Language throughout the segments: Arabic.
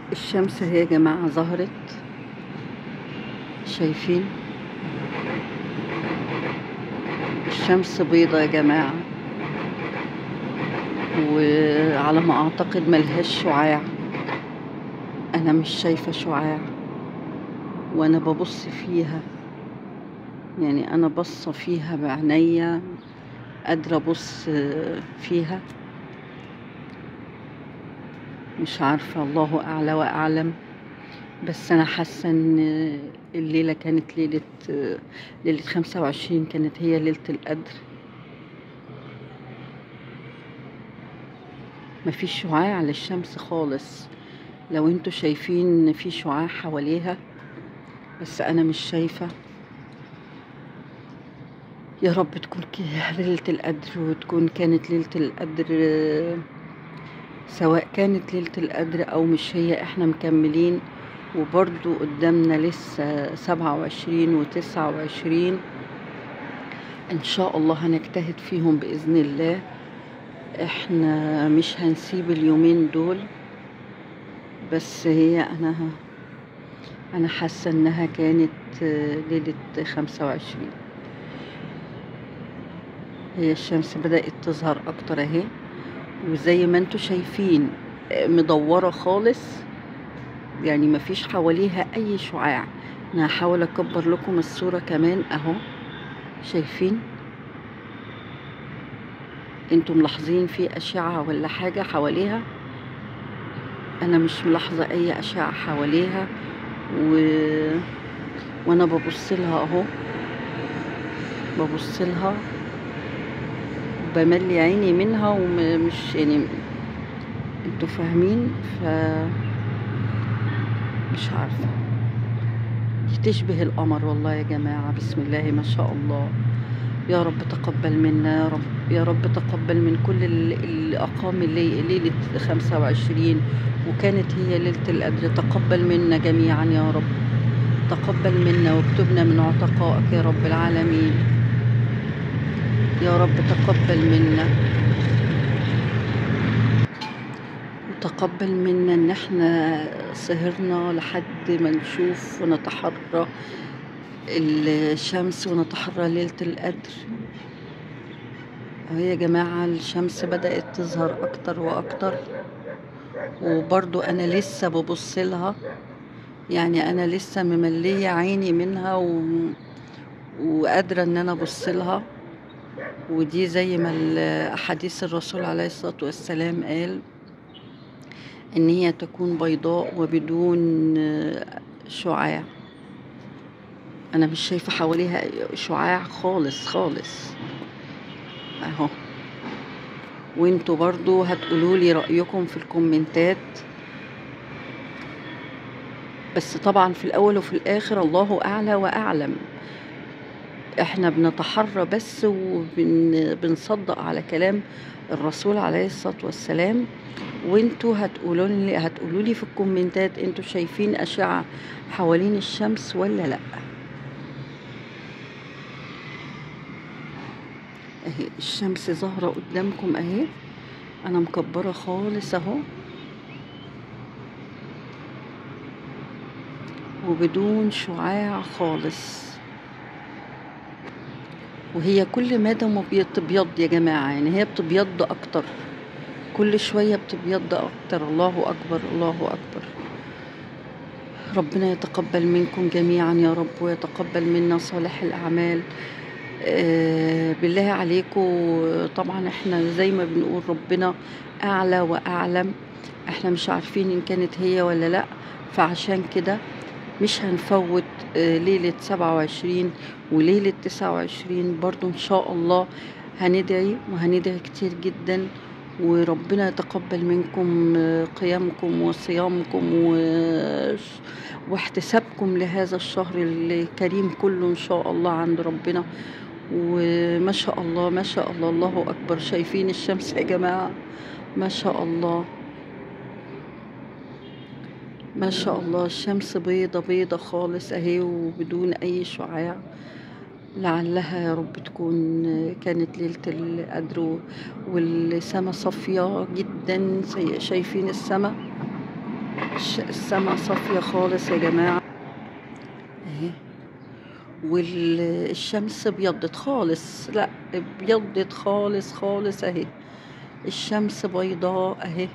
الشمس اهي يا جماعة ظهرت. شايفين الشمس بيضة يا جماعة، وعلى ما اعتقد ملهاش شعاع. انا مش شايفة شعاع وانا ببص فيها، يعني انا بصة فيها بعينيا، قادرة ابص فيها. مش عارفة، الله اعلى واعلم. بس انا حاسة ان الليلة كانت ليلة 25، كانت هي ليلة القدر. مفيش شعاع للشمس خالص. لو انتوا شايفين ان في شعاع حواليها، بس انا مش شايفة. يا رب تكون ليلة القدر، وتكون كانت ليلة القدر. سواء كانت ليلة القدر او مش هي، احنا مكملين. وبرضو قدامنا لسه 27 و29 ان شاء الله هنجتهد فيهم بإذن الله. احنا مش هنسيب اليومين دول. بس هي انا حاسة انها كانت ليلة 25. هي الشمس بدأت تظهر اكتر اهي، وزي ما انتوا شايفين مدورة خالص، يعني مفيش حواليها اي شعاع. انا هحاول اكبر لكم الصورة كمان اهو. شايفين؟ انتوا ملاحظين في اشعة ولا حاجة حواليها؟ انا مش ملاحظة اي اشعة حواليها. وانا ببص لها اهو، ببص لها بملي عيني منها، ومش يعني انتوا فاهمين. مش عارفة، تشبه القمر والله يا جماعة. بسم الله ما شاء الله. يا رب تقبل منا، يا رب يا رب تقبل من كل اللي أقام ليلة 25 وكانت هي ليلة القدر. تقبل منا جميعا يا رب، تقبل منا واكتبنا من عتقائك يا رب العالمين. يا رب تقبل منا، وتقبل منا ان احنا سهرنا لحد ما نشوف ونتحرى الشمس ونتحرى ليلة القدر. اهي يا جماعة الشمس بدأت تظهر اكتر واكتر، وبرضو انا لسه ببص لها، يعني انا لسه مملية عيني منها وقادرة ان انا ابص لها. ودي زي ما احاديث الرسول عليه الصلاة والسلام قال ان هي تكون بيضاء وبدون شعاع. انا مش شايفة حواليها شعاع خالص خالص اهو. وانتوا برضو هتقولوا لي رأيكم في الكومنتات. بس طبعا في الاول وفي الاخر الله اعلى واعلم. احنا بنتحرى بس وبنصدق على كلام الرسول عليه الصلاة والسلام. وانتوا هتقولوا لي في الكومنتات انتوا شايفين اشعة حوالين الشمس ولا لا. اهي الشمس ظاهرة قدامكم اهي، انا مكبرة خالص اهو، وبدون شعاع خالص. وهي كل مادة ما بتبيض يا جماعة، يعني هي بتبيض اكتر، كل شوية بتبيض اكتر. الله اكبر الله اكبر. ربنا يتقبل منكم جميعا يا رب، ويتقبل منا صالح الاعمال. بالله عليكم. طبعا احنا زي ما بنقول ربنا اعلى واعلم، احنا مش عارفين ان كانت هي ولا لا. فعشان كده مش هنفوت ليلة 27 وليلة 29 برضو ان شاء الله. هندعي وهندعي كتير جدا، وربنا يتقبل منكم قيامكم وصيامكم واحتسابكم لهذا الشهر الكريم كله ان شاء الله عند ربنا. وما شاء الله ما شاء الله، الله اكبر. شايفين الشمس يا جماعة؟ ما شاء الله ما شاء الله. الشمس بيضة بيضة خالص اهي، وبدون اي شعاع. لعلها يا رب تكون كانت ليلة القدر. والسما صافية جدا، شايفين السما؟ السما صافية خالص يا جماعة اهي، والشمس ابيضت خالص، لا ابيضت خالص خالص اهي، الشمس بيضاء اهي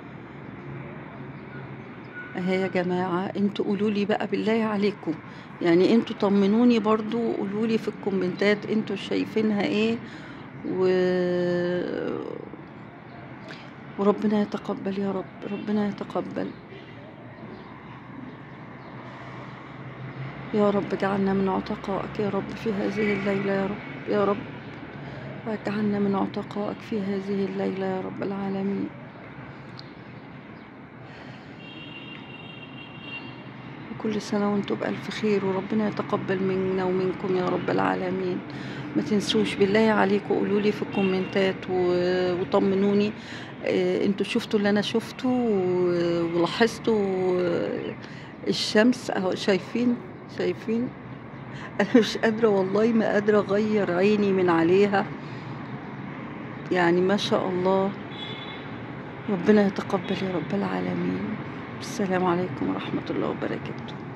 اهي يا جماعة. انتوا قولولي بقى بالله عليكم، يعني انتوا طمنوني برضو، قولولي في الكومنتات انتوا شايفينها ايه و... وربنا يتقبل يا رب، ربنا يتقبل يا رب. اجعلنا من عتقائك يا رب في هذه الليلة يا رب، يا رب واجعلنا من عتقائك في هذه الليلة يا رب العالمين. وكل سنة وانتم بألف خير، وربنا يتقبل منا ومنكم يا رب العالمين. ما تنسوش بالله عليكم قولولي في الكومنتات وطمنوني انتوا شفتوا اللي انا شفته ولاحظتوا الشمس اهو، شايفين شايفين. انا مش قادرة والله، ما قادرة اغير عيني من عليها، يعني ما شاء الله. ربنا يتقبل يا رب العالمين. السلام عليكم ورحمة الله وبركاته.